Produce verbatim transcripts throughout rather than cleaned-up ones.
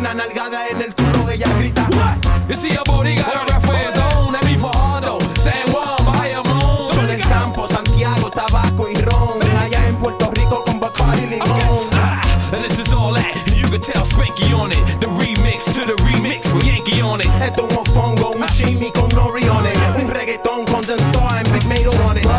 una nalgada en el culo, ella grita. You see your body got a rap for his own. Let me for Hondo, San Juan, Bayamón. Soy del campo, Santiago, tabaco y ron. Allá en Puerto Rico con Bacardi y limón. And this is all that, and you can tell Spanky on it. The remix to the remix with Yankee on it. Esto es un fongo, un chimi con nori on it. Un reggaetón con John Star and Big Mato on it.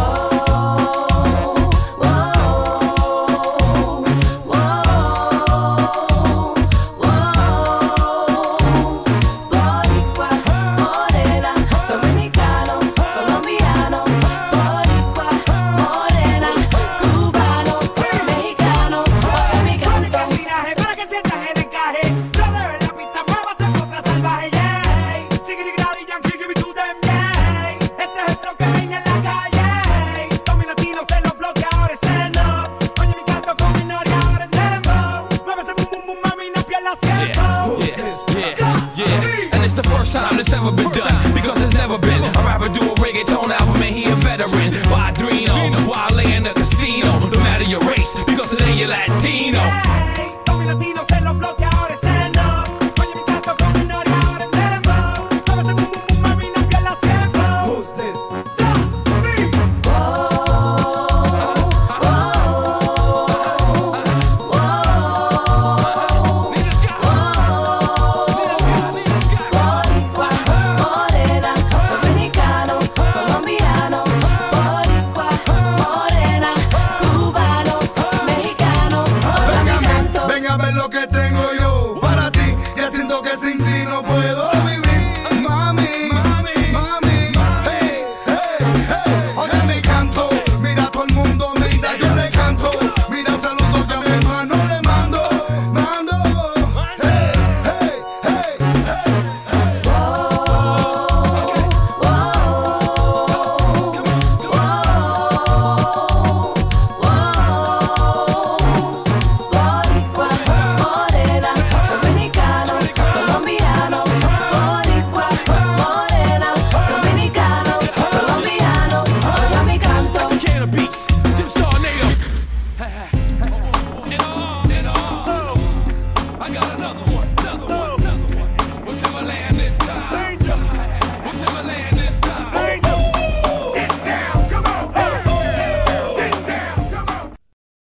The first time this ever been done, because there's never been a rapper do a reggaeton album and he a veteran. Padrino, while in the casino, no matter your race, because today you're Latino. Hey, todos mis latinos en los bloques ahora stand up. Oye mi canto con mi nori ahora en dembow. Muévese boom boom boom mami, no pierdas tiempo. Who's this? Lo que tengo yo para ti, ya siento que sin ti no puedo.